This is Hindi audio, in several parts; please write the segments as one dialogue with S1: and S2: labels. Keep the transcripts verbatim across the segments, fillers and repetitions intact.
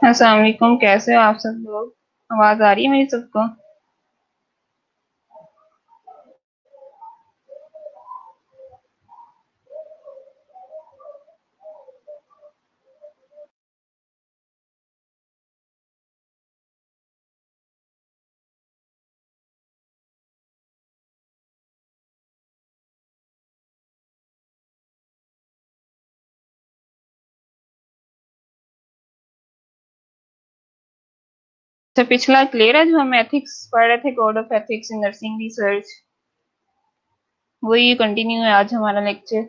S1: अस्सलाम वालेकुम, कैसे हो आप सब लोग? आवाज आ रही है मेरी सबको? अच्छा, पिछला क्लियर है जो हम एथिक्स पढ़ रहे थे, code of ethics in nursing research, वही कंटिन्यू है आज हमारा लेक्चर।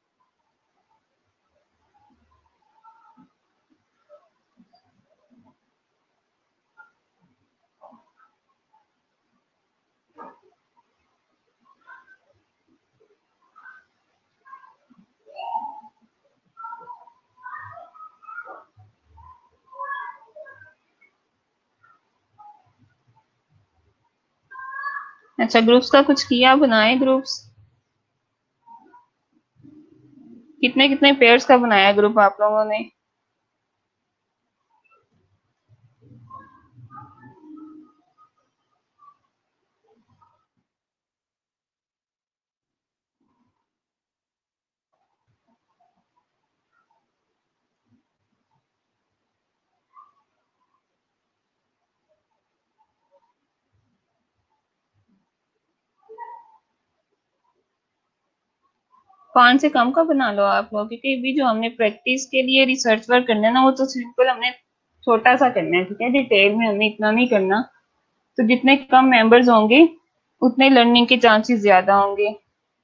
S1: अच्छा, ग्रुप्स का कुछ किया, बनाए ग्रुप्स? कितने कितने पेयर्स का बनाया ग्रुप आप लोगों ने? पांच से कम का बना लो आप लोग, क्योंकि अभी जो हमने प्रैक्टिस के लिए रिसर्च वर्क करना है ना, वो तो सिंपल हमने छोटा सा करना है, ठीक है। डिटेल में हमने इतना नहीं करना। तो जितने कम मेंबर्स होंगे उतने लर्निंग के चांसेस ज्यादा होंगे।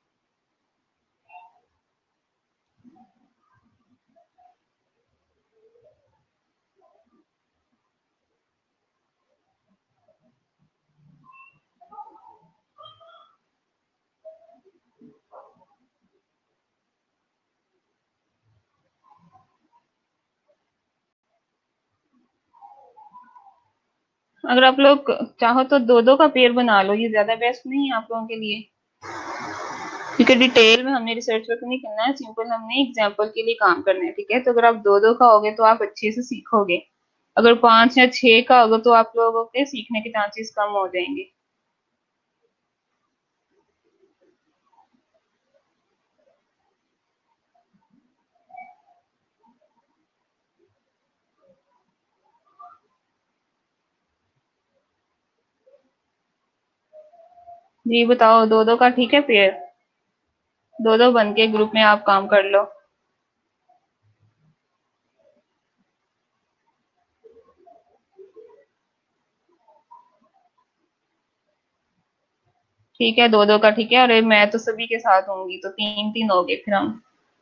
S1: अगर आप लोग चाहो तो दो दो का पेयर बना लो, ये ज्यादा बेस्ट नहीं है आप लोगों के लिए? क्योंकि डिटेल में हमने रिसर्च वर्क नहीं करना है, सिंपल हमने एग्जाम्पल के लिए काम करना है, ठीक है। तो अगर आप दो दो का होगे तो आप अच्छे से सीखोगे। अगर पांच या छह का होगा तो आप लोगों के सीखने के चांसेस कम हो जाएंगे। जी बताओ, दो दो का ठीक है पेयर? दो दो बन के ग्रुप में आप काम कर लो। ठीक है, दो दो का ठीक है। और मैं तो सभी के साथ होंगी तो तीन तीन हो गए फिर हम।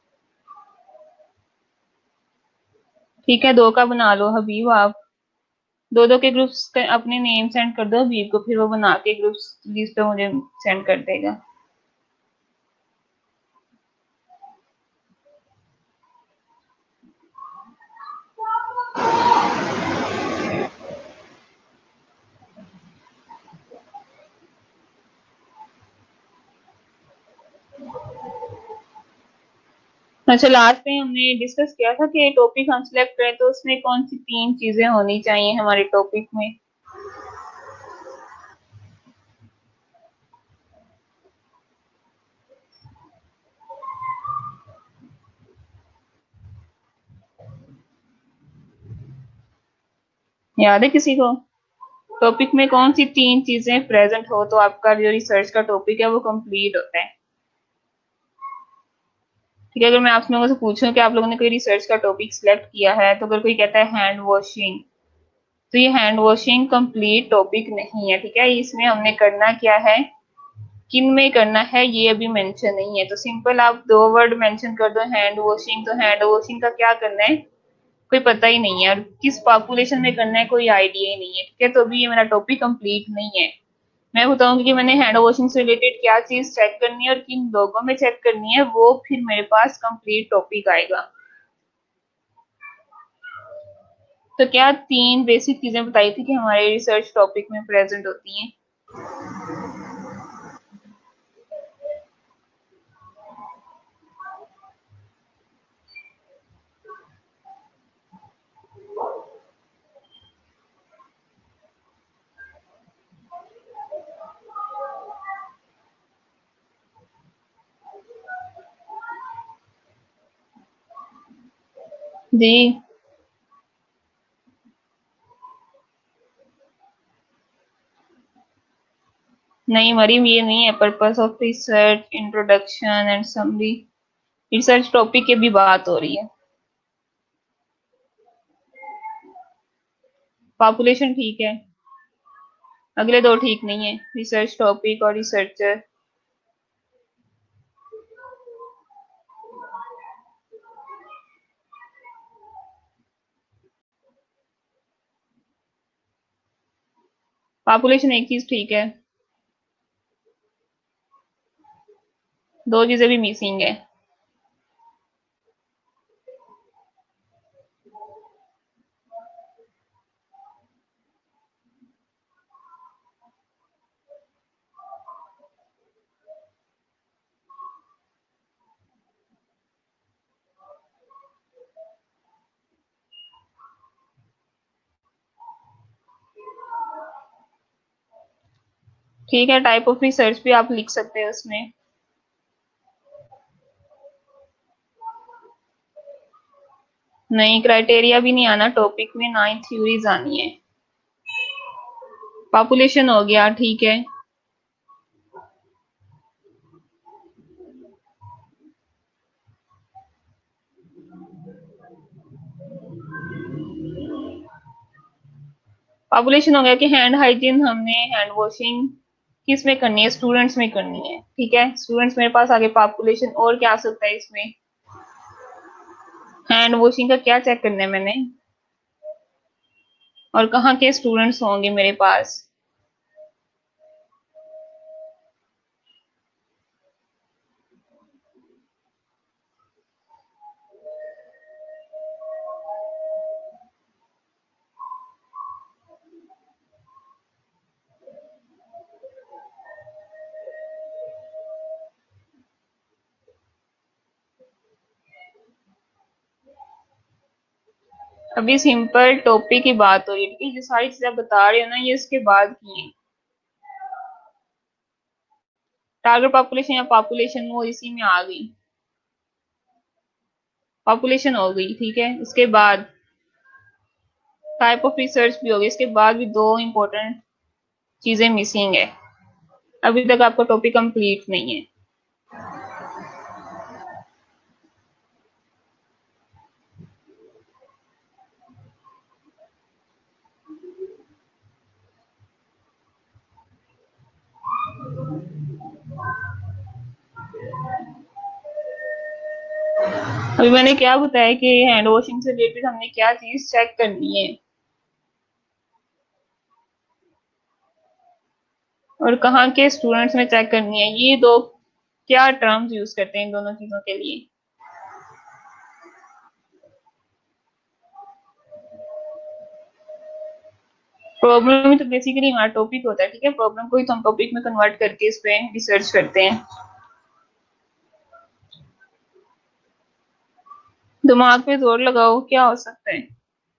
S1: ठीक है, दो का बना लो हबीब आप। दो दो के ग्रुप्स अपने नेम सेंड कर दो हबीब को, फिर वो बना के ग्रुप्स लिस्ट पे मुझे सेंड कर देगा। अच्छा, लास्ट में हमने डिस्कस किया था कि टॉपिक हम सिलेक्ट करें तो उसमें कौन सी तीन चीजें होनी चाहिए हमारे टॉपिक में। याद है किसी को? टॉपिक में कौन सी तीन चीजें प्रेजेंट हो तो आपका जो रिसर्च का टॉपिक है वो कंप्लीट होता है? ठीक है, अगर मैं आप लोगों से पूछूं कि आप लोगों ने कोई रिसर्च का टॉपिक सिलेक्ट किया है, तो अगर कोई कहता है हैंड वॉशिंग, तो ये हैंड वॉशिंग कंप्लीट टॉपिक नहीं है, ठीक है। इसमें हमने करना क्या है, किन में करना है, ये अभी मेंशन नहीं है। तो सिंपल आप दो वर्ड मेंशन कर दो, हैंड वॉशिंग। तो हैंड वॉशिंग का क्या करना है कोई पता ही नहीं है, और किस पॉपुलेशन में करना है कोई आइडिया ही नहीं है, ठीक है। तो अभी ये मेरा टॉपिक कंप्लीट नहीं है। मैं बताऊंगी कि मैंने हैंड वॉशिंग से रिलेटेड क्या चीज चेक करनी है और किन लोगों में चेक करनी है, वो फिर मेरे पास कंप्लीट टॉपिक आएगा। तो क्या तीन बेसिक चीजें बताई थी कि हमारे रिसर्च टॉपिक में प्रेजेंट होती हैं? जी नहीं मरीम, ये नहीं है। Purpose of research, introduction and summary. Research topic की भी बात हो रही है। पॉपुलेशन ठीक है, अगले दो ठीक नहीं है, रिसर्च टॉपिक और रिसर्चर। पॉपुलेशन एक चीज ठीक है, दो चीजें भी मिसिंग है। ठीक है, टाइप ऑफ रिसर्च भी आप लिख सकते हैं उसमें। नहीं, क्राइटेरिया भी नहीं आना टॉपिक में, ना ही थ्योरीज आनी है। पॉपुलेशन हो गया, ठीक है। पॉपुलेशन हो गया कि हैंड हाइजीन हमने हैंड वॉशिंग किस में करनी है, स्टूडेंट्स में करनी है। ठीक है, स्टूडेंट्स मेरे पास आगे। पॉपुलेशन और क्या आ सकता है इसमें? हैंड वॉशिंग का क्या चेक करना है मैंने, और कहाँ के स्टूडेंट्स होंगे मेरे पास। अभी सिंपल टॉपिक की बात हो रही है, ठीक है। जो सारी चीजें बता रहे हो ना, ये इसके बाद की है। टारगेट पॉपुलेशन या पॉपुलेशन वो इसी में आ गई। पॉपुलेशन हो गई, ठीक है। उसके बाद टाइप ऑफ रिसर्च भी होगी। इसके बाद भी दो इंपॉर्टेंट चीजें मिसिंग है। अभी तक आपका टॉपिक कंप्लीट नहीं है। अभी मैंने क्या बताया कि हैंड वॉशिंग से रिलेटेड हमने क्या चीज चेक करनी है और कहाँ के स्टूडेंट्स में चेक करनी है। ये दो क्या टर्म्स यूज करते हैं इन दोनों चीजों के लिए? प्रॉब्लम तो बेसिकली हमारा टॉपिक होता है, ठीक है। प्रॉब्लम को ही तो हम टॉपिक में कन्वर्ट करके इस पे रिसर्च करते हैं। दिमाग पे जोर लगाओ, क्या हो सकता है?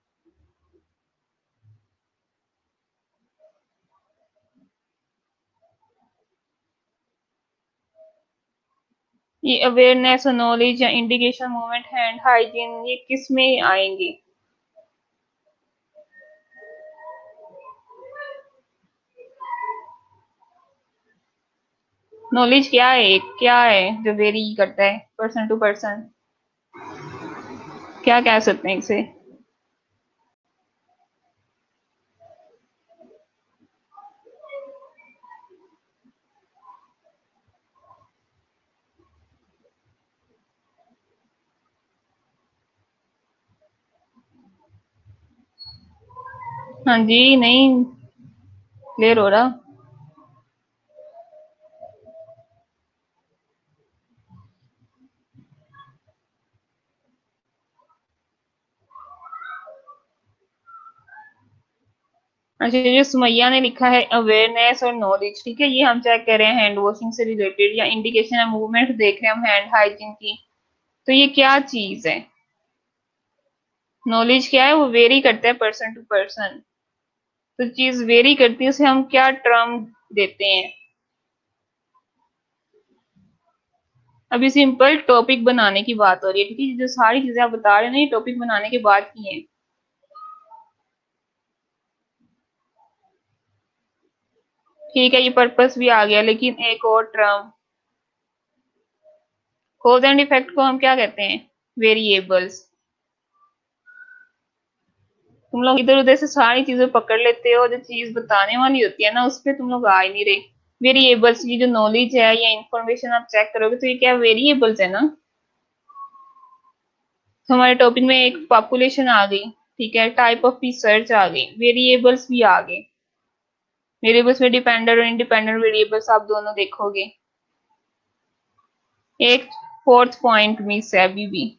S1: ये अवेयरनेस और नॉलेज या इंडिकेशन, मूवमेंट, हैंड हाइजीन, ये किस में आएंगे? नॉलेज क्या है, क्या है जो वेरी करता है पर्सन टू पर्सन? क्या कह सकते हैं इसे? हाँ जी, नहीं क्लियर हो रहा। अच्छा, जो सुमैया ने लिखा है अवेयरनेस और नॉलेज, ठीक है, ये हम चेक कर रहे हैं हैंड वॉशिंग से रिलेटेड, या इंडिकेशन या मूवमेंट देख रहे हैं हम हैंड हाइजीन की। तो ये क्या चीज है? नॉलेज क्या है? वो वेरी करता है पर्सन टू पर्सन। तो चीज वेरी करती है, उसे हम क्या टर्म देते हैं? अभी सिंपल टॉपिक बनाने की बात हो रही है, ठीक है। जो सारी चीजें आप बता रहे हैं ना, ये टॉपिक बनाने के बाद की है। ठीक है, ये पर्पस भी आ गया, लेकिन एक और टर्म, कॉज एंड इफेक्ट को हम क्या कहते हैं? वेरिएबल्स। तुम लोग इधर उधर से सारी चीजें पकड़ लेते हो, जो चीज बताने वाली होती है ना उस पर तुम लोग आ ही नहीं रहे। वेरिएबल्स की जो नॉलेज है या इंफॉर्मेशन आप चेक करोगे तो ये क्या वेरिएबल्स है ना। तो हमारे टॉपिक में एक पॉपुलेशन आ गई, ठीक है, टाइप ऑफ रिसर्च आ गई, वेरिएबल्स भी आ गए। वेरिएबल्स में डिपेंडेंट और इंडिपेंडेंट वेरिएबल्स आप दोनों देखोगे। एक फोर्थ पॉइंट मिस है अभी भी।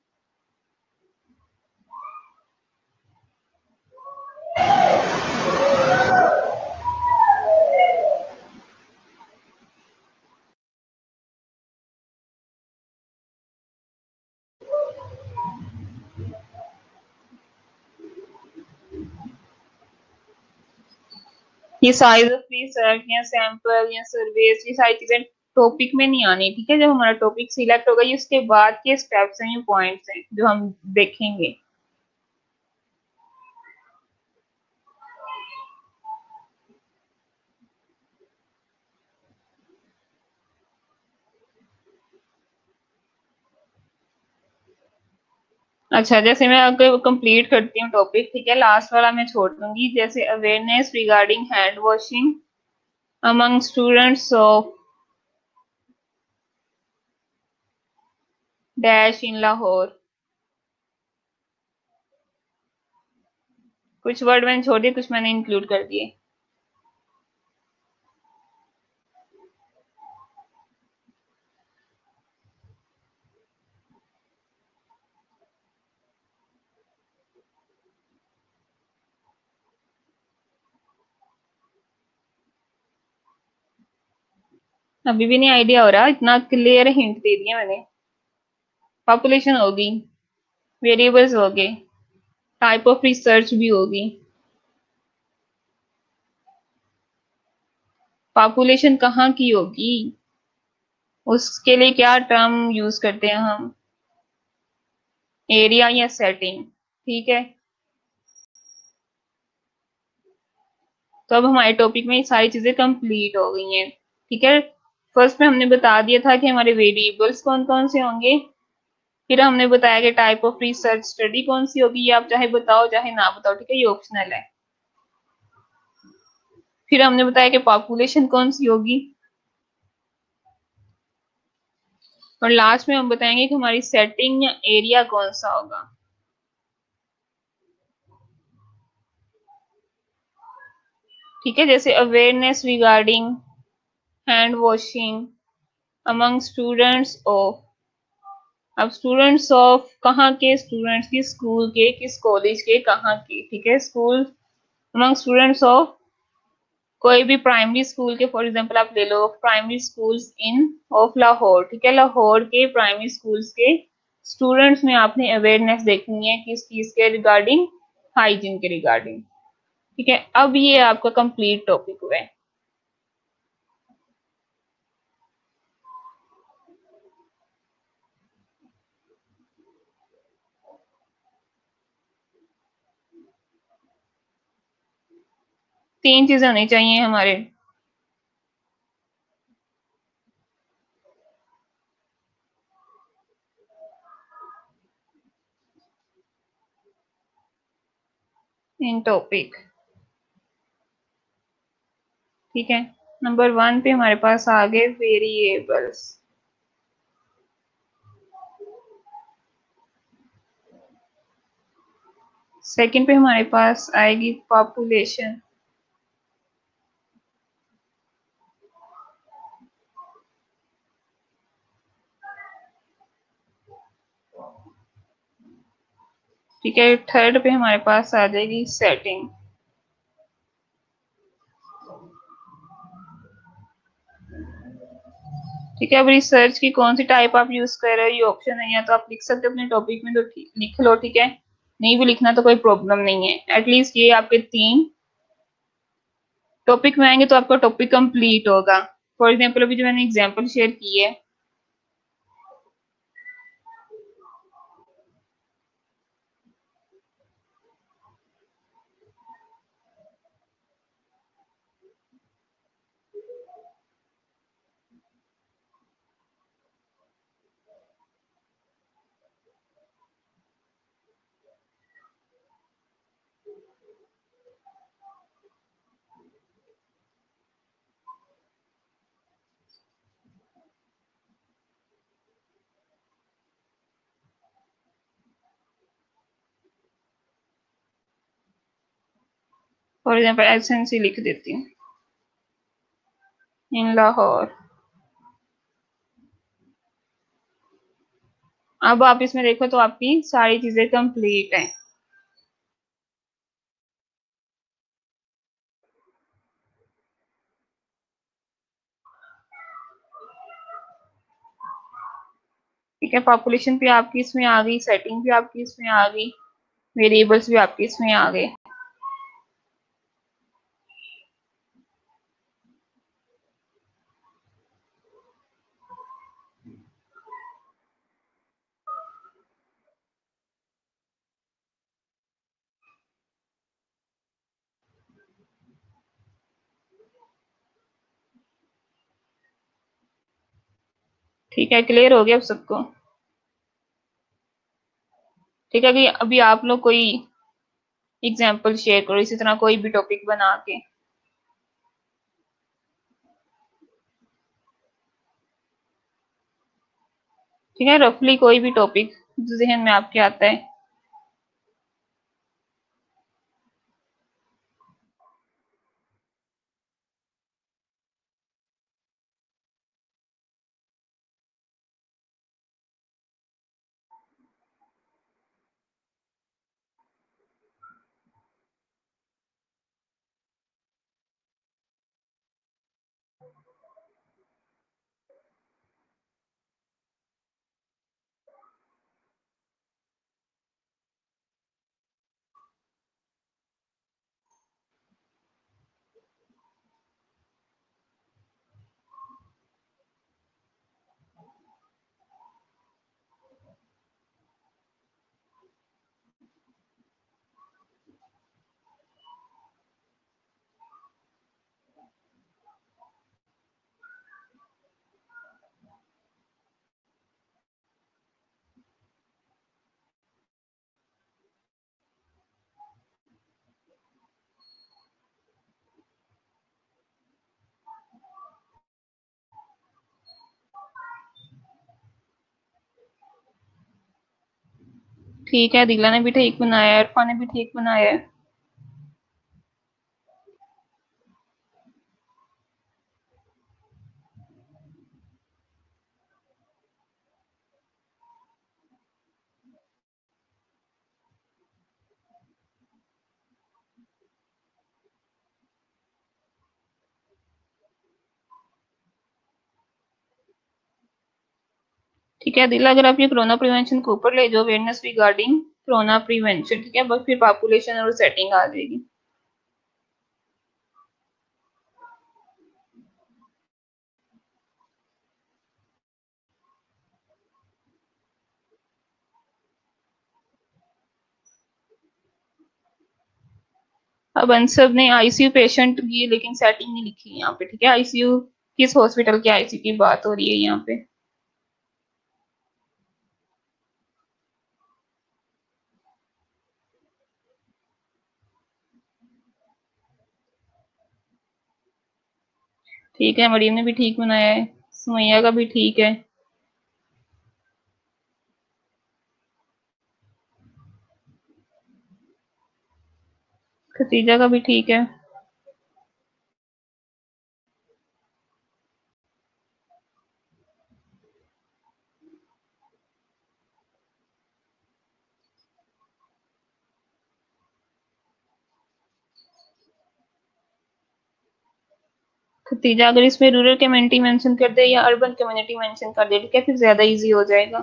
S1: ये साइज ऑफ रिसर्च या सैंपल या सर्वेस, ये सारी चीजें टॉपिक में नहीं आनी, ठीक है। जब हमारा टॉपिक सिलेक्ट होगा, ये उसके बाद के स्टेप्स हैं, ये पॉइंट्स हैं जो हम देखेंगे। अच्छा, जैसे मैं आपको कंप्लीट करती हूँ टॉपिक, ठीक है। लास्ट वाला मैं छोड़ दूंगी, जैसे awareness regarding hand washing among students of dash in Lahore. कुछ वर्ड मैंने छोड़ दिए, कुछ मैंने इंक्लूड कर दिए। अभी भी नहीं आइडिया हो रहा, इतना क्लियर हिंट दे दिया मैंने। पॉपुलेशन होगी, वेरिएबल्स हो गए, टाइप ऑफ रिसर्च भी होगी। पॉपुलेशन कहाँ की होगी, उसके लिए क्या टर्म यूज करते हैं हम? एरिया या सेटिंग, ठीक है। तो अब हमारे टॉपिक में ये सारी चीजें कंप्लीट हो गई हैं, ठीक है। फर्स्ट में हमने बता दिया था कि हमारे वेरिएबल्स कौन कौन से होंगे। फिर हमने बताया कि टाइप ऑफ रिसर्च स्टडी कौन सी होगी, ये आप चाहे बताओ चाहे ना बताओ, ठीक है, ये ऑप्शनल है। फिर हमने बताया कि पॉपुलेशन कौन सी होगी, और लास्ट में हम बताएंगे कि हमारी सेटिंग या एरिया कौन सा होगा। ठीक है, जैसे awareness regarding hand washing among students of. अब स्टूडेंट्स ऑफ कहाँ के? स्टूडेंट्स किस स्कूल के, किस कॉलेज के, कहाँ के, ठीक है। स्कूल अमंग स्टूडेंट्स ऑफ कोई भी प्राइमरी स्कूल के, फॉर एग्जांपल आप ले लो primary schools in of Lahore, ठीक है। लाहौर के प्राइमरी स्कूल्स के स्टूडेंट्स में आपने अवेयरनेस देखनी है किस चीज के रिगार्डिंग? हाइजीन के रिगार्डिंग, ठीक है। अब ये आपका कंप्लीट टॉपिक हुआ है। तीन चीजें होनी चाहिए हमारे। इन टॉपिक, ठीक है। नंबर वन पे हमारे पास आ गए वेरिएबल्स। सेकंड पे हमारे पास आएगी पॉपुलेशन। ठीक है, थर्ड पे हमारे पास आ जाएगी सेटिंग। ठीक है, अब रिसर्च की कौन सी टाइप आप यूज कर रहे हो, ये ऑप्शन है, या तो आप लिख सकते हो अपने टॉपिक में तो लिख लो, ठीक है। नहीं भी लिखना तो कोई प्रॉब्लम नहीं है। एटलीस्ट ये आपके तीन टॉपिक में आएंगे तो आपका टॉपिक कंप्लीट होगा। फॉर एग्जाम्पल अभी जो मैंने एग्जाम्पल शेयर की है, फॉर एग्जाम्पल एसेंसी लिख देती हूँ, इन लाहौर। अब आप इसमें देखो तो आपकी सारी चीजें कंप्लीट हैं। ठीक है, पॉपुलेशन भी आपकी इसमें आ गई, सेटिंग भी आपकी इसमें आ गई, वेरिएबल्स भी आपके इसमें आ गए। ठीक है, क्लियर हो गया अब सबको? ठीक है, कि अभी आप लोग कोई एग्जाम्पल शेयर करो इसी तरह कोई भी टॉपिक बना के। ठीक है, रफली कोई भी टॉपिक जो जहन में आपके आता है। ठीक है, दिला ने भी ठीक बनाया है, इरफान ने भी ठीक बनाया है। ठीक है दिला, अगर आप ये कोरोना प्रिवेंशन को ऊपर ले जाओ, अवेयरनेस रिगार्डिंग कोरोना प्रिवेंशन, ठीक है, बस फिर पॉपुलेशन और सेटिंग आ जाएगी। अब अंसब ने आईसीयू पेशेंट की लेकिन सेटिंग नहीं लिखी यहाँ पे। ठीक है, आईसीयू किस हॉस्पिटल के आईसीयू की बात हो रही है यहाँ पे। ठीक है, मरीम ने भी ठीक बनाया है, सुमैया का भी ठीक है, खतीजा का भी ठीक है। खतीजा अगर इसमें रूरल कम्युनिटी मेंशन कर दे या अर्बन कम्युनिटी मेंशन कर दे, ठीक है, फिर ज्यादा इजी हो जाएगा।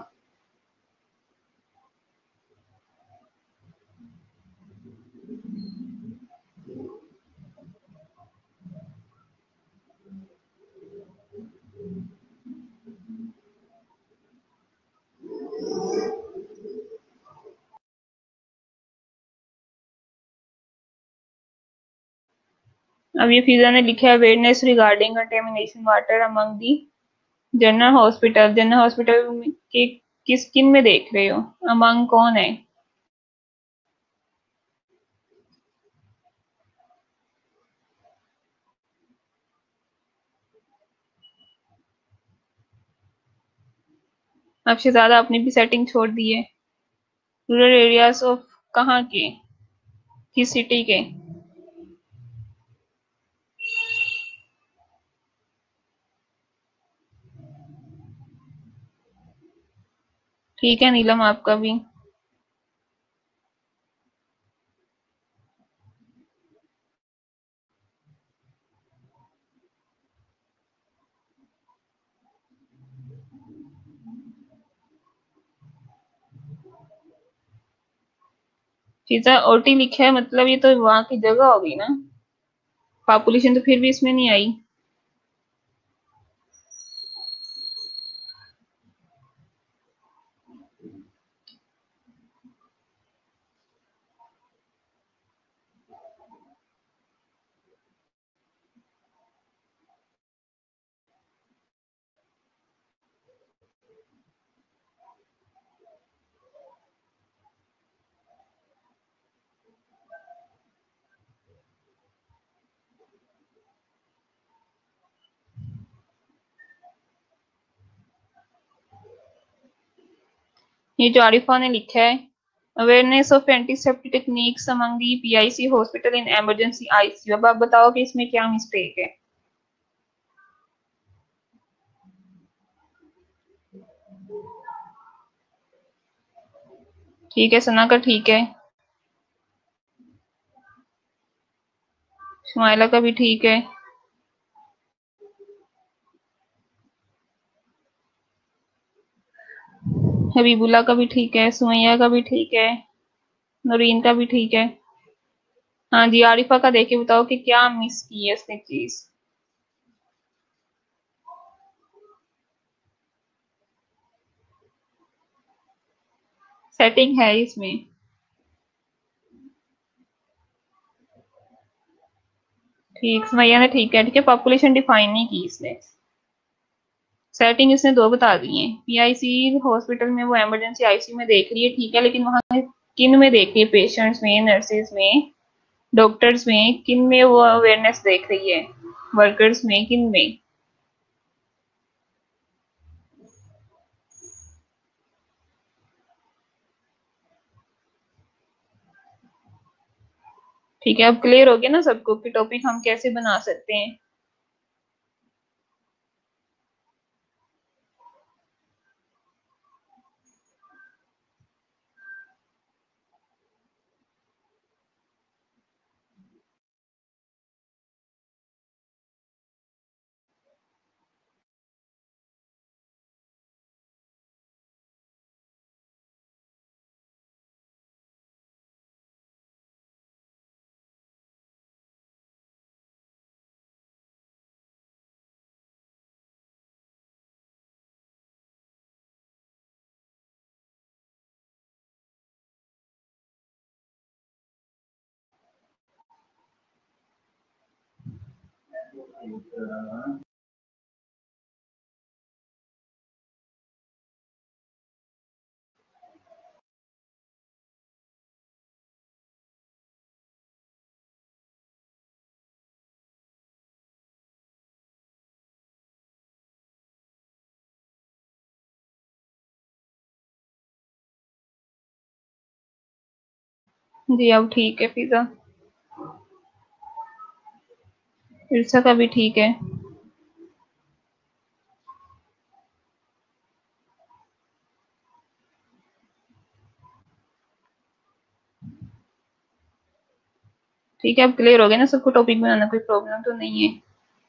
S1: अब ये फिजा ने लिखा है awareness regarding contamination water among the general hospital. General hospital के किस किन में देख रहे हो, अमंग कौन है? अब शहजादा अपनी भी सेटिंग छोड़ दी है। रूरल एरियाज ऑफ कहाँ के, किस सिटी के? ठीक है नीलम, आपका भी। फिजा ओटी लिखा है, मतलब ये तो वहां की जगह होगी ना। पॉपुलेशन तो फिर भी इसमें नहीं आई। ये जो आरिफा ने लिखा है, awareness of antiseptic techniques among the PIC hospital in emergency ICU. अब आप बताओ कि इसमें क्या मिस्टेक है। ठीक है, सना का ठीक है, शुमाइला का भी ठीक है, हबीबुल्ला का भी ठीक है, सुमैया का भी ठीक है, नूरीन का भी ठीक है। हाँ जी, आरिफा का देख के बताओ कि क्या मिस की है उसने चीज। सेटिंग है इसमें। ठीक, सुमैया ने ठीक है। ठीक है, पॉपुलेशन डिफाइन नहीं की इसने। सेटिंग इसने दो बता दी है। पीआईसी हॉस्पिटल में वो इमरजेंसी आईसीयू में देख रही है, ठीक है, लेकिन वहां किन में देख रही है? पेशेंट्स में, नर्सेज में, डॉक्टर्स में, किन में वो अवेयरनेस देख रही है? वर्कर्स में, किन में? ठीक है, अब क्लियर हो गया ना सबको कि टॉपिक हम कैसे बना सकते हैं। जी अब ठीक है फिजा। इर्सा का भी ठीक है। ठीक है, अब क्लियर हो गया ना सबको टॉपिक बनाना, कोई प्रॉब्लम तो नहीं है।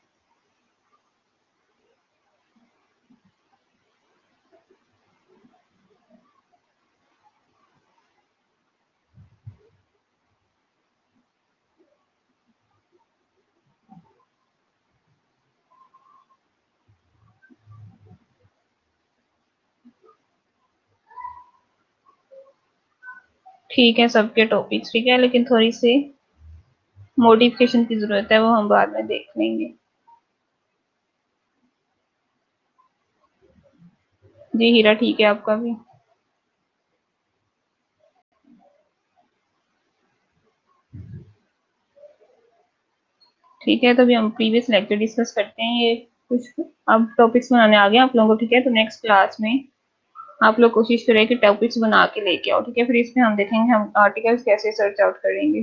S1: ठीक है सबके टॉपिक्स, ठीक है, लेकिन थोड़ी सी मॉडिफिकेशन की जरूरत है, वो हम बाद में देख लेंगे। जी हीरा ठीक है, आपका भी ठीक है। तो अभी हम प्रीवियस लेक्चर डिस्कस करते हैं। ये कुछ अब टॉपिक्स बनाने आ गए आप लोगों को, ठीक है। तो नेक्स्ट क्लास में आप लोग कोशिश करें कि टॉपिक्स बना के लेके आओ, ठीक है। फिर इसमें हम देखेंगे हम आर्टिकल्स कैसे सर्च आउट करेंगे।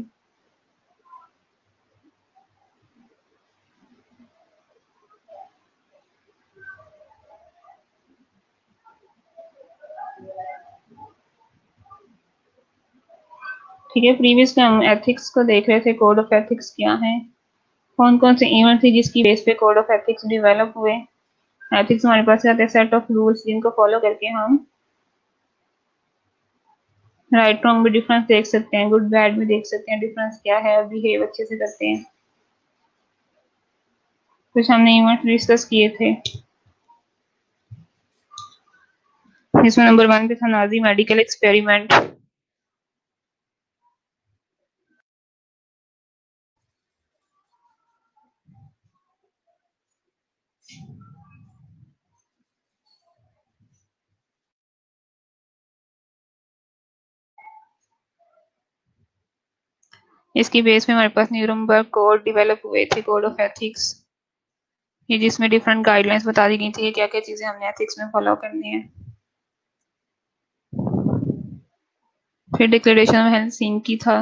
S1: ठीक है, प्रीवियस में हम एथिक्स को देख रहे थे, कोड ऑफ एथिक्स क्या है, कौन कौन से इवेंट थे जिसकी बेस पे कोड ऑफ एथिक्स डेवलप हुए। एथिक्स हमारे पास आते हैं सेट ऑफ रूल्स जिनको फॉलो करके हम राइट रॉन्ग में डिफरेंस देख सकते हैं, गुड बैड में देख सकते हैं डिफरेंस क्या है, और बिहेव अच्छे से करते हैं। कुछ हमने इवेंट डिस्कस किए थे, जिसमें नंबर वन पे था नाजी मेडिकल एक्सपेरिमेंट। इसकी बेस में हमारे पास न्यूरमबर्ग कोड डेवलप हुए थे, कोड ऑफ एथिक्स, ये जिसमें डिफरेंट गाइडलाइंस बता दी गई थी क्या क्या चीजें हमने एथिक्स में फॉलो करनी है। फिर डिक्लेरेशन ऑफ हेल्सिंकी था,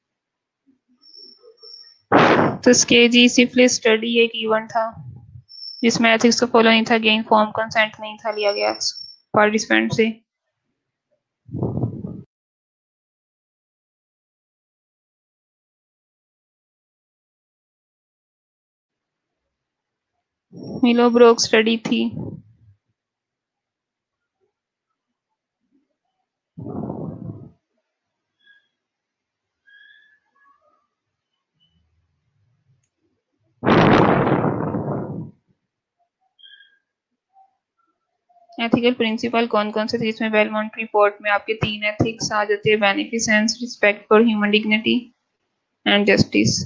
S1: तो स्केजी सिफिलिस स्टडी एक इवेंट था जिसमें एथिक्स को फॉलो नहीं था, गेन फॉर्म कंसेंट नहीं था लिया गया पार्टिसिपेंट से। मिलोब्रोक स्टडी थी, एथिकल प्रिंसिपल कौन कौन से थे, जिसमें बेलमोंट रिपोर्ट में आपके तीन एथिक्स आ जाते हैं, beneficence, respect for human dignity and justice.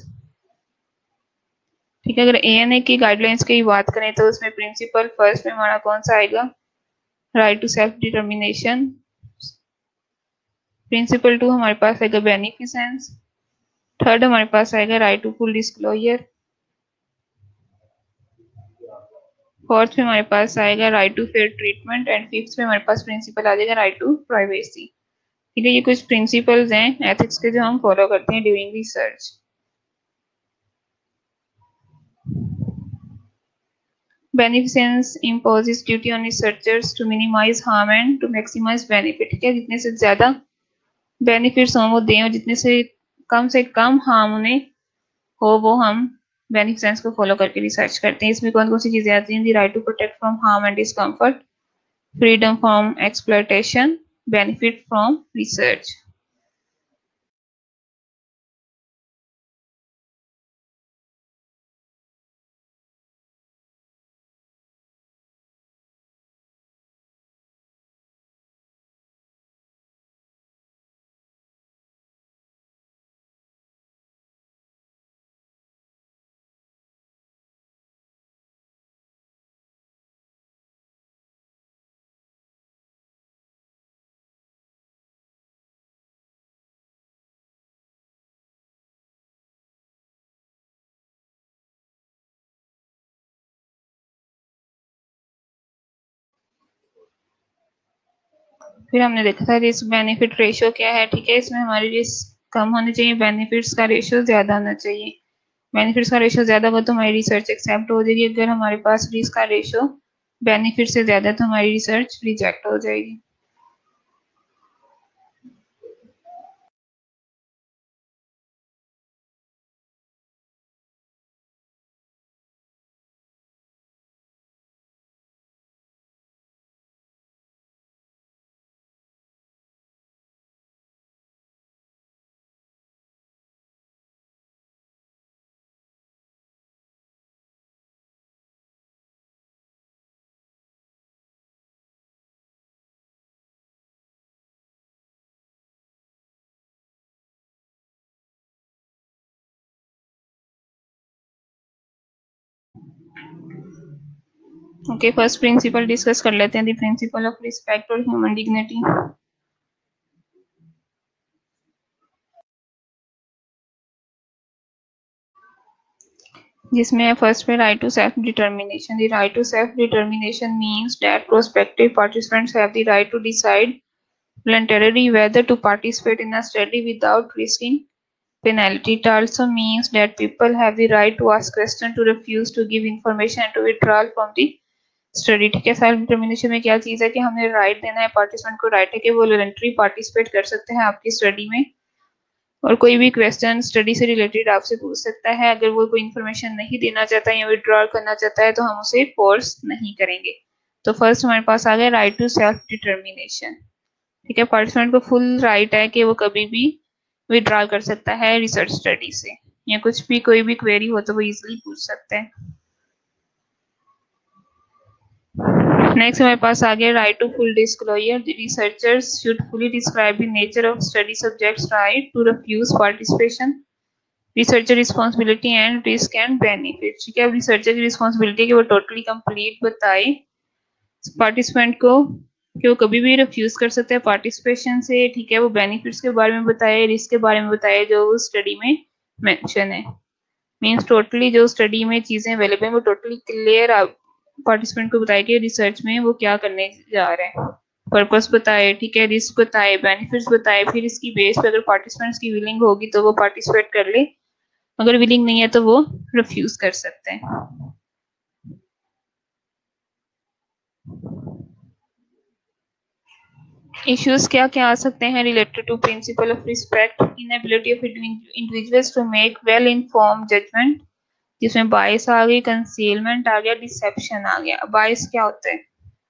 S1: ठीक है, अगर ए एन ए की गाइडलाइंस की बात करें तो उसमें प्रिंसिपल फर्स्ट में हमारा कौन सा आएगा, right to self determination. Principle two हमारे पास आएगा बेनिफिसेंस। थर्ड हमारे पास आएगा right to full disclosure. Fourth में हमारे पास आएगा right to fair treatment, and fifth में हमारे पास प्रिंसिपल आ जाएगा राइट टू प्राइवेसी। ठीक है, ये कुछ प्रिंसिपल्स हैं एथिक्स के जो हम फॉलो करते हैं during research. Beneficence imposes duty on researchers to minimize harm and to maximize benefit। ठीक है, जितने से ज्यादा बेनिफिट्स हों वो दें और जितने से कम से कम हार्म उन्हें हो वो हम बेनिफिसेंस को फॉलो करके रिसर्च करते हैं। इसमें कौन कौन सी चीजें आती हैं, the right to protect from harm and discomfort, freedom from exploitation, benefit from research. फिर हमने देखा था रिस्क बेनिफिट रेशियो क्या है। ठीक है, इसमें हमारी रिस्क कम होनी चाहिए, बेनिफिट्स का रेशियो ज्यादा होना चाहिए। बेनिफिट्स का रेशियो ज्यादा हो तो हमारी रिसर्च एक्सेप्ट हो जाएगी, अगर हमारे पास रिस्क का रेशियो बेनिफिट से ज्यादा तो हमारी रिसर्च रिजेक्ट हो जाएगी। ओके, फर्स्ट प्रिंसिपल डिस्कस कर लेते हैं, द प्रिंसिपल ऑफ रिस्पेक्ट और ह्यूमन डिग्निटी। जिसमें फर्स्ट पे right to self determination. The right to self determination means that prospective participants have the right to decide voluntarily whether to participate in a study without risking penalty. It also means that people have the right to ask questions, to refuse to give information and to withdraw from the study. ठीक है, सेल्फ डिटर्मिनेशन में क्या चीज है कि हमने राइट देना है, पार्टिसिपेंट को राइट है कि वो वॉलंटरी पार्टिसिपेट कर सकते हैं आपकी स्टडी में, और कोई भी क्वेश्चन स्टडी से रिलेटेड आपसे पूछ सकता है। अगर वो कोई इन्फॉर्मेशन नहीं देना चाहता या विड्रॉल करना चाहता है तो हम उसे फोर्स नहीं करेंगे। तो फर्स्ट हमारे पास आ गया राइट टू सेल्फ डिटर्मिनेशन। ठीक है, पार्टिसिपेंट को फुल राइट है कि वो कभी भी विड्रॉल कर सकता है रिसर्च स्टडी से, या कुछ भी कोई भी क्वेरी हो तो वो इजीली पूछ सकते हैं। नेक्स्ट हमारे पास आ गया right to full disclosure. Researchers should fully describe the nature of study subjects right to refuse participation, researcher responsibility and risk and benefit. ठीक है, अब रिसर्चर की रिस्पॉन्सिबिलिटी कि वो टोटली कंप्लीट बताए पार्टिसिपेंट को कि वो कभी भी रिफ्यूज कर सकते हैं पार्टिसिपेशन से। ठीक है, वो बेनिफिट्स के बारे में बताए, रिस्क के बारे में बताए जो स्टडी में मेंशन है। मींस टोटली जो स्टडी में चीजें अवेलेबल है वो टोटली क्लियर पार्टिसिपेंट को बताए कि रिसर्च में वो क्या करने जा रहे हैं। पर्पस बताए, ठीक है, रिस्क बताए, बेनिफिट्स बताए, फिर इसकी बेस पे अगर पार्टिसिपेंट्स की विलिंग होगी तो वो पार्टिसिपेट कर ले, अगर विलिंग नहीं है तो वो रिफ्यूज कर सकते हैं। इश्यूज क्या क्या आ सकते हैं related to principle of respect, inability of individuals to make well informed judgement, जिसमें बायस आ गई, कंसीलमेंट आ गया, डिसेप्शन आ गया। बायस क्या होता है?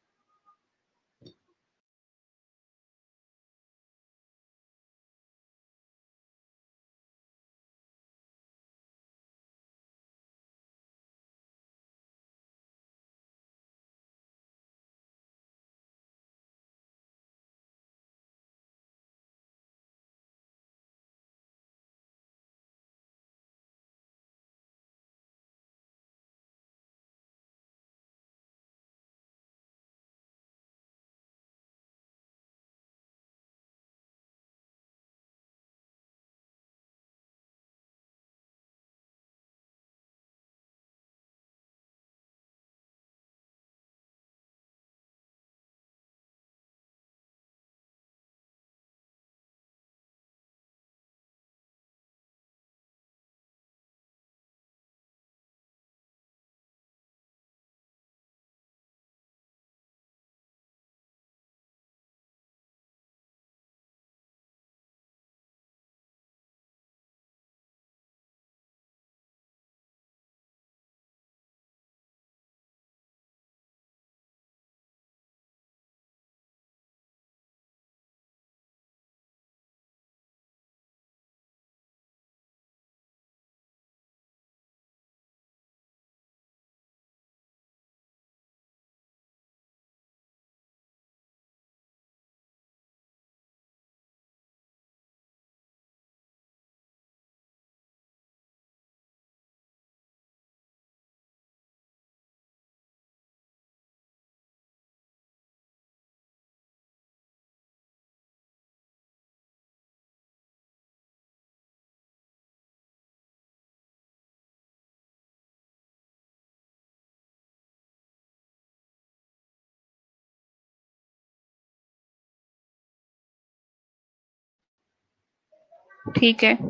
S1: ठीक है,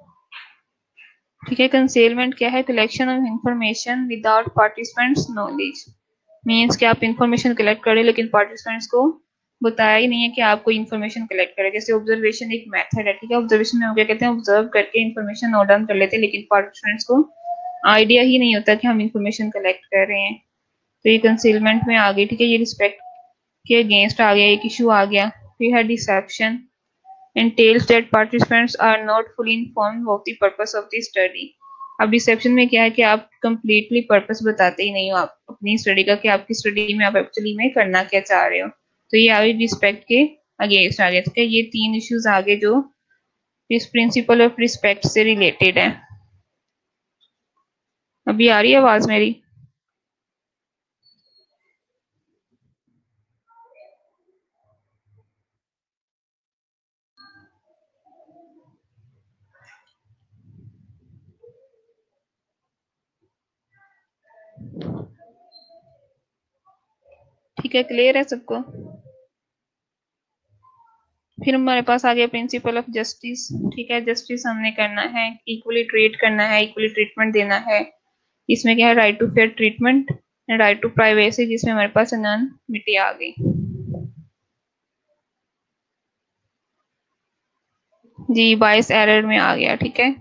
S1: ठीक है, कंसीलमेंट क्या है? Collection of information without participants knowledge. Means कि आप इंफॉर्मेशन कलेक्ट करें लेकिन पार्टिसिपेंट्स को बताया ही नहीं है कि आप कोई इन्फॉर्मेशन कलेक्ट करें। जैसे ऑब्जर्वेशन एक मेथड है, ठीक है, ऑब्जर्वेशन में हम क्या कहते हैं, ऑब्जर्व करके इन्फॉर्मेशन नोट डाउन कर लेते हैं, लेकिन पार्टिसिपेंट्स को आइडिया ही नहीं होता कि हम इन्फॉर्मेशन कलेक्ट कर रहे हैं। तो ये कंसीलमेंट में आ गई। ठीक है, ये रिस्पेक्ट के अगेंस्ट आ गया, एक इशू आ गया। फिर है deception, entails that participants are not fully informed of the purpose of the study। अब डिसेप्शन में क्या है कि आप कंप्लीटली पर्पस बताते ही नहीं हो आप अपनी स्टडी का कि आपकी स्टडी में आप एक्चुअली में करना क्या चाह रहे हो। तो ये आगे रिस्पेक्ट के अगेंस्ट आ गया। ठीक है, ये तीन इश्यूज आगे जो इस प्रिंसिपल ऑफ रिस्पेक्ट से रिलेटेड है। अभी आ रही है आवाज मेरी? ठीक है, क्लियर है सबको? फिर हमारे पास आ गया प्रिंसिपल ऑफ जस्टिस। ठीक है, जस्टिस हमने करना है, इक्वली ट्रीट करना है, इक्वली ट्रीटमेंट देना है। इसमें क्या है, right to fair treatment, right to privacy, जिसमें हमारे पास अनोनिमिटी आ गई। जी बाइस एरर में आ गया, ठीक है।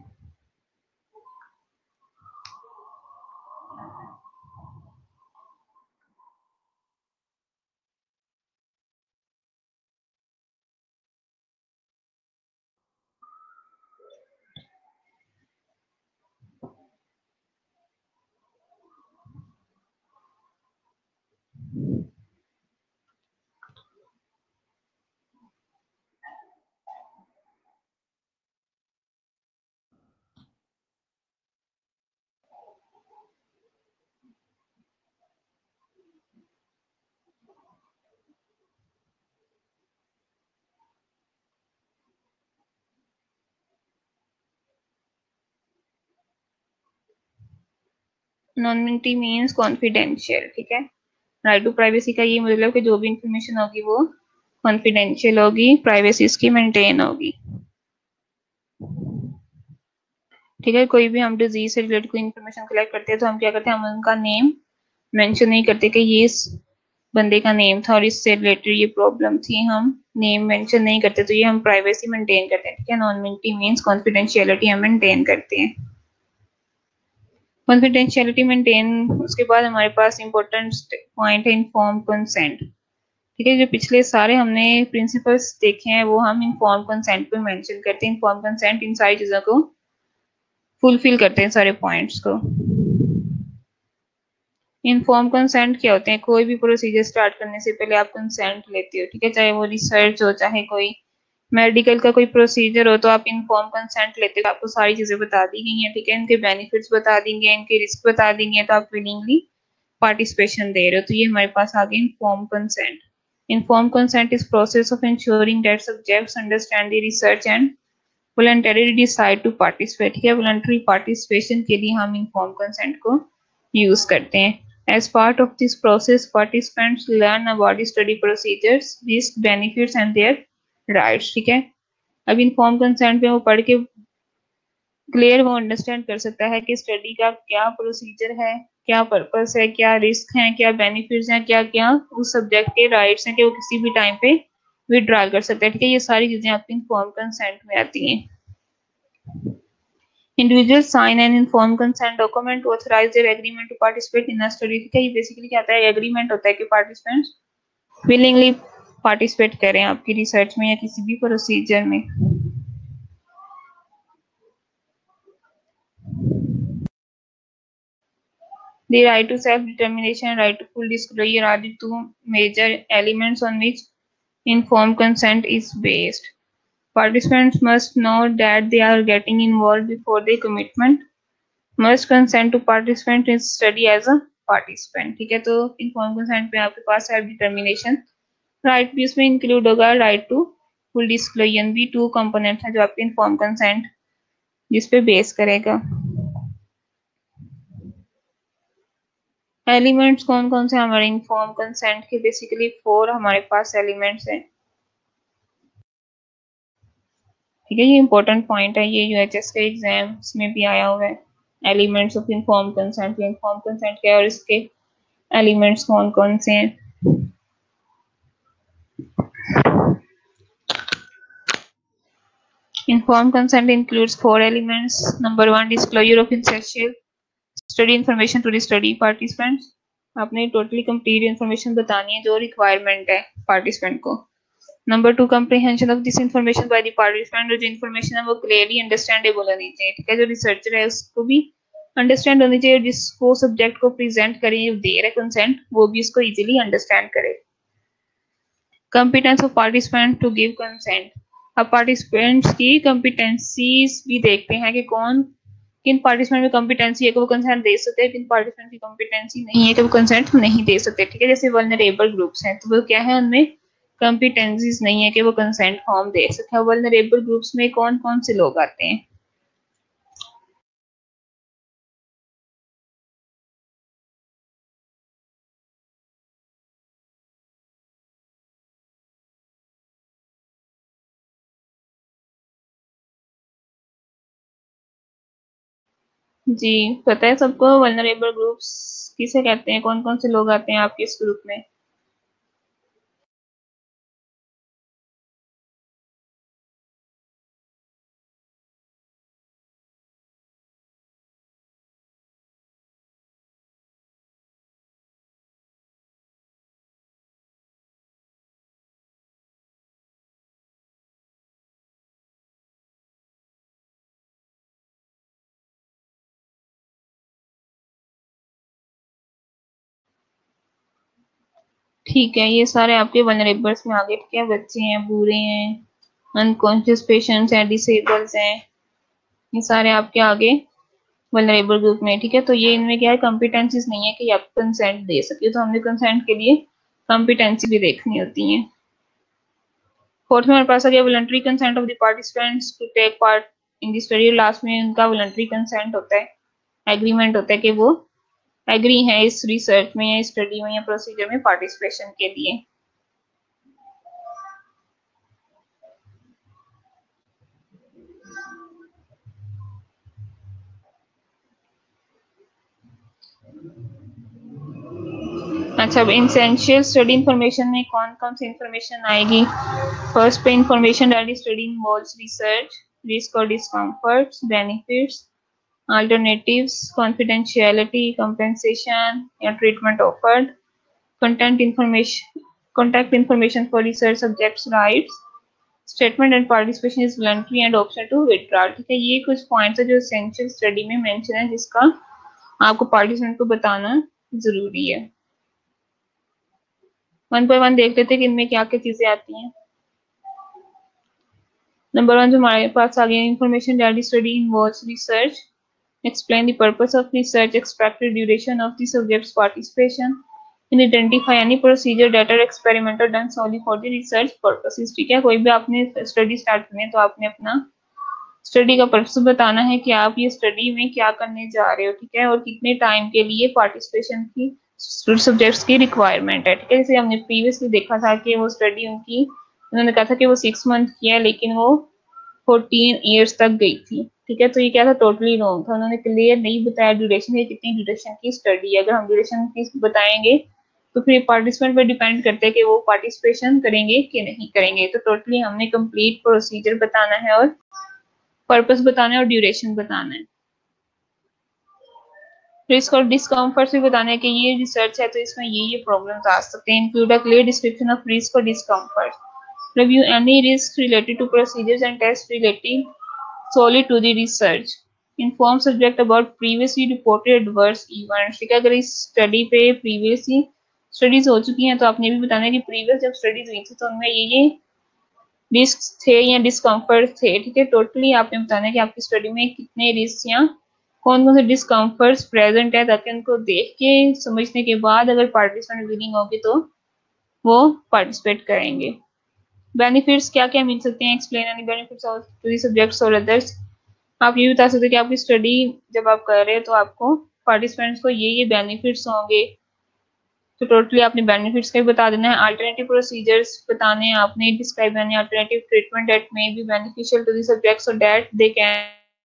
S1: एनोनिमिटी मीन्स कॉन्फिडेंशियल, ठीक है। राइट टू प्राइवेसी का ये मतलब कि जो भी इंफॉर्मेशन होगी वो कॉन्फिडेंशियल होगी, प्राइवेसी इसकी मेंटेन होगी, ठीक है। कोई भी हम डिजीज से रिलेटेड कोई इन्फॉर्मेशन कलेक्ट करते हैं तो हम क्या करते हैं, हम उनका नेम मेंशन नहीं करते कि ये इस बंदे का नेम था और इससे रिलेटेड ये प्रॉब्लम थी, हम नेम मेंशन नहीं करते, तो ये हम प्राइवेसी मेंटेन करते हैं, ठीक है। एनोनिमिटी मींस कॉन्फिडेंशियलिटी हम मेंटेन करते हैं। कॉन्फिडेंशियलिटी मेंटेन, उसके बाद हमारे पास इंपॉर्टेंट पॉइंट है इन्फॉर्म कंसेंट, ठीक है। जो पिछले सारे हमने प्रिंसिपल्स देखे हैं वो हम इन्फॉर्म कंसेंट पे मेंशन करते हैं। इन्फॉर्म कंसेंट इन सारी चीजों को फुलफिल करते हैं, सारे पॉइंट्स को। इन्फॉर्म कंसेंट क्या होते हैं, कोई भी प्रोसीजर स्टार्ट करने से पहले आप कंसेंट लेते हो, ठीक है। चाहे वो रिसर्च हो, चाहे कोई मेडिकल का कोई प्रोसीजर हो, तो आप इन्फॉर्म कंसेंट लेते हो। आपको सारी चीजें बता दी गई हैं, ठीक है। इनके बेनिफिट्स बता देंगे, इनके रिस्क बता देंगे, तो आप विलिंगली पार्टिसिपेशन दे रहे हो, तो ये हमारे पास आ गया inform consent. Inform consent is process of ensuring that subjects understand the research and voluntary decide to participate, ठीक है। वॉलंटरी पार्टिसिपेशन के लिए हम इन्फॉर्म कंसेंट को यूज करते हैं। As part of this process, participants learn about the study procedures, risk, benefits and their rights, ठीक है। अब इन्फॉर्म कंसेंट पे वो पढ़ के क्लियर वो अंडरस्टैंड कर सकता है कि स्टडी का क्या प्रोसीजर है, क्या पर्पस है, क्या रिस्क है, क्या बेनिफिट्स हैं, क्या क्या उस सब्जेक्ट के राइट्स हैं कि वो किसी भी टाइम पे विड्रॉल कर सकता है, ठीक है। ये सारी चीजें आपकी इन्फॉर्म कंसेंट में आती हैं। Individuals sign an informed consent document to authorize their agreement to participate in a study, ठीक है। ये बेसिकली क्या होता है, एग्रीमेंट होता है कि पार्टिसिपेंट्स विलिंगली पार्टिसिपेट करें आपकी रिसर्च में या किसी भी प्रोसीजर में। The right to self-determination and right to full disclosure are the two major elements on which informed consent is based. Participants must know that they are getting involved before their commitment, must consent to participate in study as a participant, ठीक है। तो इन्फॉर्म कंसेंट पे आपके पास सेल्फ डिटर्मिनेशन राइट भी इसमें इंक्लूड होगा, राइट टू फुल डिस्क्लोजर भी टू कंपोनेंट है जो आपके इन्फॉर्म कंसेंट जिस पे बेस करेगा। एलिमेंट्स कौन कौन से हमारे इन्फॉर्म कंसेंट के, बेसिकली फोर हमारे पास एलिमेंट्स हैं, ठीक है। ये इंपॉर्टेंट पॉइंट है, ये यूएचएस के एग्जाम्स में भी आया हुआ है। Elements of inform consent, inform consent क्या है और इसके एलिमेंट्स कौन कौन से हैं। Informed consent includes four elements. Number one, disclosure of essential study information to the study participants. आपने टोटली कंप्लीट इन्फॉर्मेशन बतानी है जो रिक्वायरमेंट है पार्टिसिपेंट को। Number two, comprehension of this information by the participant, जो इन्फॉर्मेशन है वो क्लियरली अंडरस्टैंडेबल होनी चाहिए, ठीक है। जो रिसर्चर है उसको भी अंडरस्टैंड होनी चाहिए, जिसको सब्जेक्ट को प्रेजेंट करें दे रहे कंसेंट वो भी इसको इजीली अंडरस्टैंड करे। Competence of participant to give consent, अब पार्टिसिपेंट्स की कंपिटेंसीज भी देखते हैं कि कौन किन पार्टिसिपेंट में कंपिटेंसी है कि वो कंसेंट दे सकते हैं, किन पार्टिसिपेंट की कंपिटेंसी नहीं है कि वो कंसेंट नहीं दे सकते, ठीक है। जैसे वल्नरेबल ग्रुप्स हैं तो वो क्या है, उनमें कंपिटेंसीज नहीं है कि वो कंसेंट फॉर्म दे सके। वल्नरेबल ग्रुप्स में कौन कौन से लोग आते हैं, जी पता है सबको वल्नरेबल ग्रुप्स किसे कहते हैं, कौन कौन से लोग आते हैं आपके इस ग्रुप में। ठीक है, ये सारे आपके वनरेबल्स में आ गए। ठीक है, बच्चे हैं, बूढ़े हैं, अनकॉन्शियस पेशेंट्स हैं, डिसेबल्स हैं, ये सारे आपके आगे वनरेबल ग्रुप में। ठीक है, तो ये इनमें क्या है, कॉम्पिटेंसीज नहीं है कि आप कंसेंट दे सके, तो हमने कंसेंट के लिए कॉम्पिटेंसी भी देखनी होती है। फोर्थ में हमारे पास आ गया voluntary consent of the participants to take part in the study. Last में उनका वॉलंटरी कंसेंट होता है, एग्रीमेंट होता है कि वो एग्री है इस रिसर्च में या स्टडी में या प्रोसीजर में पार्टिसिपेशन के लिए। अच्छा, अब इसेंशियल स्टडी इंफॉर्मेशन में कौन कौन सी इंफॉर्मेशन आएगी। फर्स्ट पे information that study involves research, risk और discomforts, benefits, alternatives, confidentiality, compensation या treatment offered, content information, contact information for research subjects rights, statement and participation is voluntary and option to withdraw। ठीक है, ये कुछ पॉइंट्स है जो essential स्टडी में मेंशन है, जिसका आपको पार्टिसिपेंट को बताना जरूरी है। वन बाय वन देख लेते हैं कि इनमें क्या क्या चीजें आती हैं। नंबर वन जो हमारे पास आ गया, information that study involves research, explain the purpose of research, expected duration of the subject's participation, and identify any procedure that are experimental done solely for the research purposes। ठीक है, कोई भी आपने स्टडी स्टार्ट करनी है तो आपने अपना स्टडी का पर्पस बताना है कि आप ये स्टडी में क्या करने जा रहे हो। ठीक है, और कितने टाइम के लिए पार्टिसिपेशन की सब्जेक्ट्स की रिक्वायरमेंट है। ठीक है, जैसे हमने प्रीवियसली देखा था कि वो स्टडी उनकी, उन्होंने कहा था कि वो सिक्स मंथ की है, लेकिन वो फोर्टीन ईयर्स तक गई थी। ठीक है, तो ये क्या था, टोटली रॉन्ग था। उन्होंने क्लियर नहीं बताया ड्यूरेशन, कितनी ड्यूरेशन की स्टडी है। अगर हम ड्यूरेशन की बताएंगे तो फिर पार्टिसिपेंट पर डिपेंड करते हैं कि वो पार्टिसिपेशन करेंगे कि नहीं करेंगे। तो टोटली हमने कंप्लीट प्रोसीजर बताना है और पर्पस बताना है और ड्यूरेशन बताना है। रिस्क और डिस्कम्फर्ट भी बताना है कि ये रिसर्च है तो इसमें ये ये प्रॉब्लम्स आ सकते हैं। Include a clear description of risk और discomfort, review any risk related to procedures and test relating solely to the research, inform subject about previously reported adverse events। ठीक है, अगर इस स्टडी पे प्रीवियसली स्टडीज हो चुकी हैं तो आपने भी बताना है कि प्रीवियस जब स्टडीज हुई थी तो उनमें ये ये रिस्क थे या डिस्कम्फर्ट थे। ठीक है, टोटली आपने बताना है कि आपकी स्टडी में कितने रिस्क या कौन कौन से डिस्कम्फर्ट्स प्रेजेंट है, ताकि उनको देख के समझने के बाद अगर पार्टिसिपेंट विलिंग होगी तो वो पार्टिसिपेट करेंगे। बेनिफिट्स क्या क्या मिल सकते हैं, explain any benefits of to the subjects और अदर्स। आप ये बता सकते हैं कि आपकी स्टडी जब आप कर रहे हैं तो आपको पार्टिसिपेंट्स को ये ये बेनिफिट्स होंगे, तो टोटली आपने बेनिफिट्स का भी बता देना है। अल्टरनेटिव प्रोसीजर्स बताने हैं आपने, describe any alternative treatment that may be beneficial to the subjects so that they can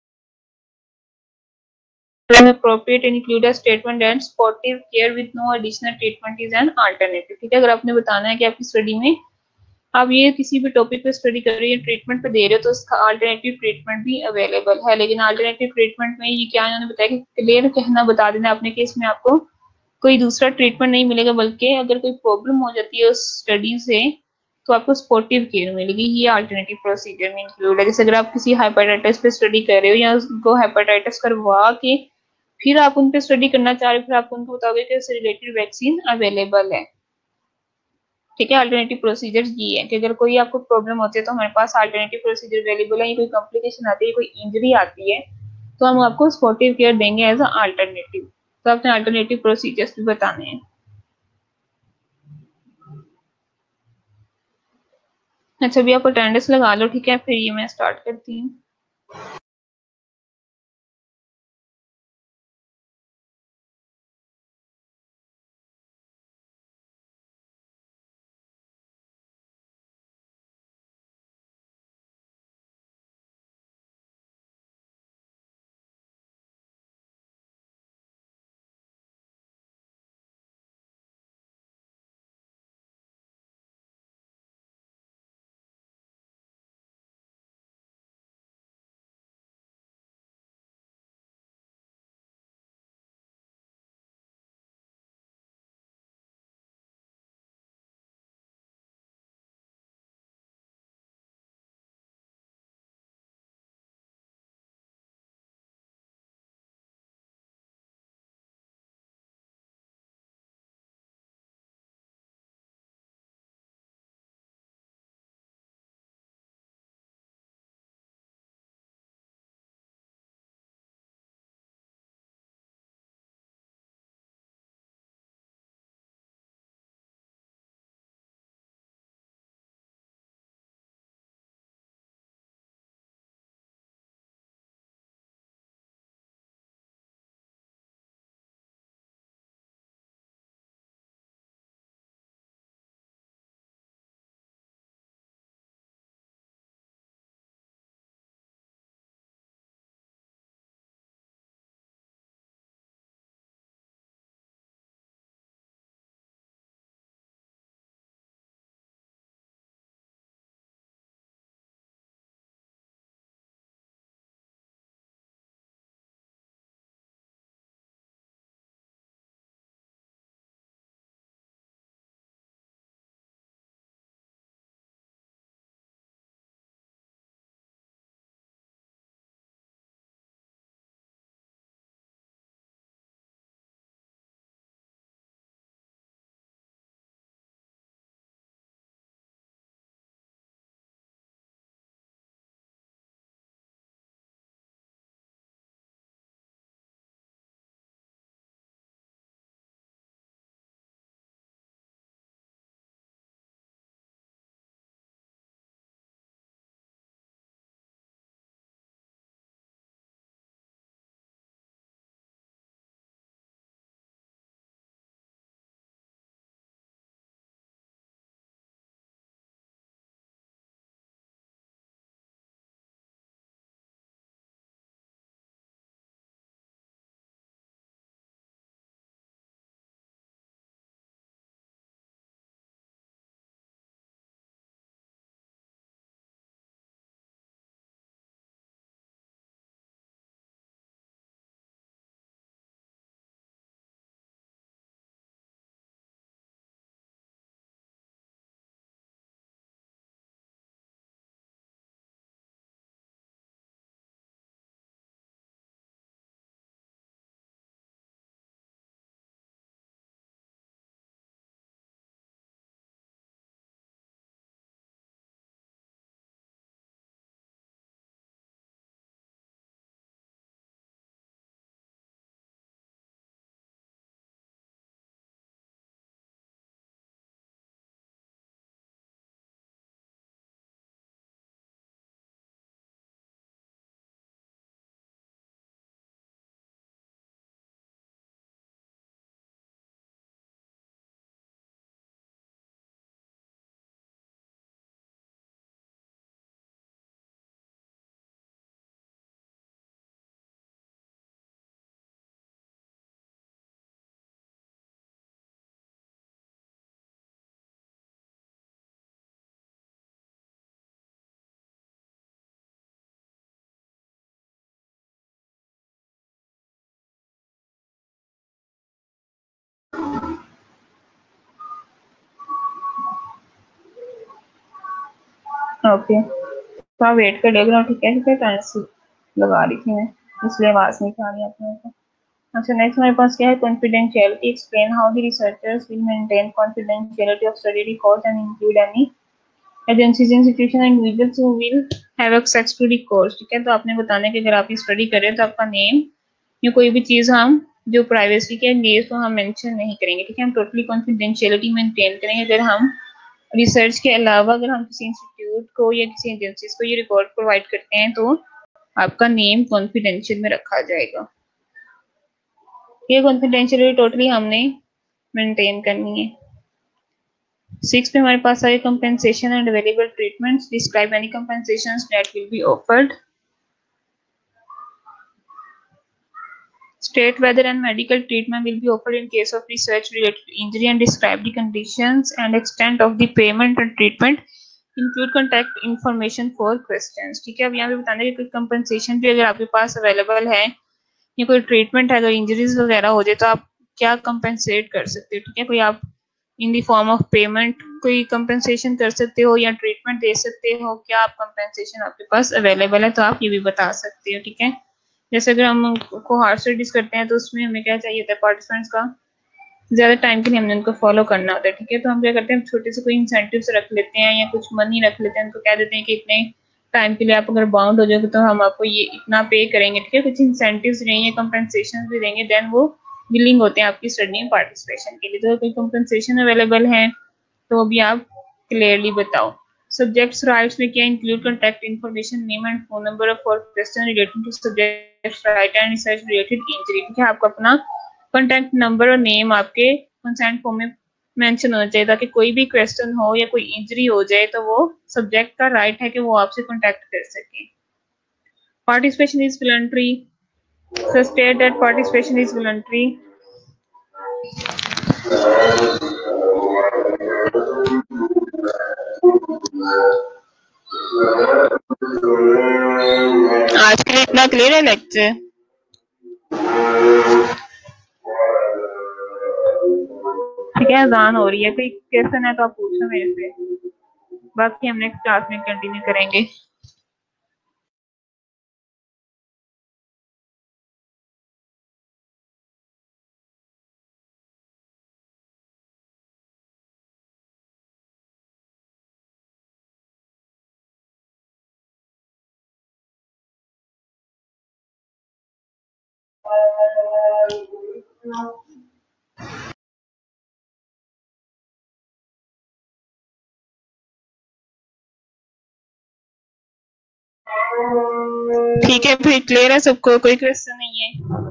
S1: appropriate and include a statement that supportive care with no additional treatment is an alternative। ठीक है, अगर आपने बताना है कि आपकी स्टडी में आप ये किसी भी टॉपिक पे स्टडी कर रहे हैं, ट्रीटमेंट पे दे रहे हो, तो उसका अल्टरनेटिव ट्रीटमेंट भी अवेलेबल है। लेकिन अल्टरनेटिव ट्रीटमेंट में ये क्या इन्होंने बताया कि क्लियर कहना बता देना आपने कि इसमें आपको कोई दूसरा ट्रीटमेंट नहीं मिलेगा, बल्कि अगर कोई प्रॉब्लम हो जाती है उस स्टडी से तो आपको सपोर्टिव केयर मिलेगी। ये अल्टरनेटिव प्रोसीजर में इंक्लूड है। जैसे अगर आप किसी हेपेटाइटिस पे स्टडी कर रहे हो या उसको हेपेटाइटिस करवा के फिर आप उन पे स्टडी करना चाह रहे हो, फिर आप उनको बताओगे कि उससे रिलेटेड वैक्सीन अवेलेबल है। ठीक है, अल्टरनेटिव प्रोसीजर ये है कि अगर कोई आपको प्रॉब्लम होती है तो हमारे पास अल्टरनेटिव प्रोसीजर अवेलेबल है। कोई कॉम्प्लिकेशन आती है, कोई इंजरी आती है, तो हम आपको सपोर्टिव केयर देंगे एज अ अल्टरनेटिव। तो आपने अल्टरनेटिव प्रोसीजर्स भी बताने हैं। अच्छा, अभी आप अटेंडेंस लगा लो। ठीक है, फिर ये मैं स्टार्ट करती हूँ। ओके, तो आप वेट कर लेगा, ठीक है ठीक है। टाइम्स लगा रही थी मैं, इसलिए आवाज नहीं आ रही आप लोगों को। अच्छा, नेक्स्ट हमारे पास क्या है, confidentiality. Explain how the researchers will maintain confidentiality of study records and include any agencies, institution and individuals who will have access to records. ठीक है, तो आपने बताना है कि अगर आप स्टडी कर रहे हैं तो आपका नेम या कोई भी चीज हम जो प्राइवेसी के लिए तो हम मेंशन नहीं करेंगे। ठीक है, हम टोटली कॉन्फिडेंशियलिटी मेंटेन करेंगे। अगर हम रिसर्च के अलावा अगर हम किसी इंस्टीट्यूट को या किसी एजेंसी को ये रिकॉर्ड प्रोवाइड करते हैं तो आपका नेम कॉन्फिडेंशियल में रखा जाएगा। ये कॉन्फिडेंशियलिटी टोटली हमने मेंटेन करनी है। सिक्स पे हमारे पास आए compensation and available treatments. Describe any compensations that will be offered. State whether and medical treatment will be offered in case of research related injury and describe the conditions and extent of the payment and treatment. Include contact information for questions। ठीक है, अब यहाँ पे बताने की कोई कंपनसेशन भी अगर आपके पास अवेलेबल है या कोई ट्रीटमेंट है, अगर इंजरीज वगैरह हो जाए तो आप क्या कंपनसेट कर सकते हो। ठीक है, कोई आप in the form of payment कोई कंपनसेशन कर सकते हो या ट्रीटमेंट दे सकते हो, क्या आप कंपनसेशन आपके पास अवेलेबल है तो आप ये भी बता सकते हो। ठीक है, जैसे अगर हम को हार्ड स्टडीज करते हैं तो उसमें हमें क्या चाहिए होता है, पार्टिसिपेंट्स का ज्यादा टाइम के लिए हमने उनको फॉलो करना होता है। ठीक है, तो हम क्या करते हैं, छोटे से कोई इंसेंटिव्स रख लेते हैं या कुछ मनी रख लेते हैं, उनको कह देते हैं कि इतने टाइम के लिए आप अगर बाउंड हो जाओगे तो हम आपको ये इतना पे करेंगे। ठीक है, कुछ इंसेंटिव्स देंगे, कंपनसेशन भी देंगे, देन वो विलिंग होते हैं आपकी स्टडी में पार्टिसिपेशन के लिए। तो कोई कंपनसेशन अवेलेबल है तो भी आप क्लियरली बताओ। सब्जेक्ट्स राइट्स में क्या include contact information, name and phone number for question relating to subjects right and research related injury. ठीक है, आपको अपना कॉन्टैक्ट नंबर और नेम आपके कंसेंट फॉर्म में मेंशन होना चाहिए ताकि कोई भी क्वेश्चन हो या कोई इंजरी हो जाए तो वो सब्जेक्ट का राइट है कि वो आपसे कॉन्टैक्ट कर सके। Participation is voluntary. So state that participation is voluntary. आज के लिए इतना क्लियर है लेक्चर। ठीक है, अजान हो रही है, कोई क्वेश्चन है तो आप पूछो मेरे से, बाकी हम नेक्स्ट क्लास में कंटिन्यू करेंगे। ठीक है, फिर क्लियर है सबको, कोई क्वेश्चन नहीं है।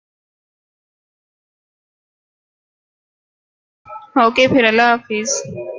S1: ओके, फिर अल्लाह हाफिज।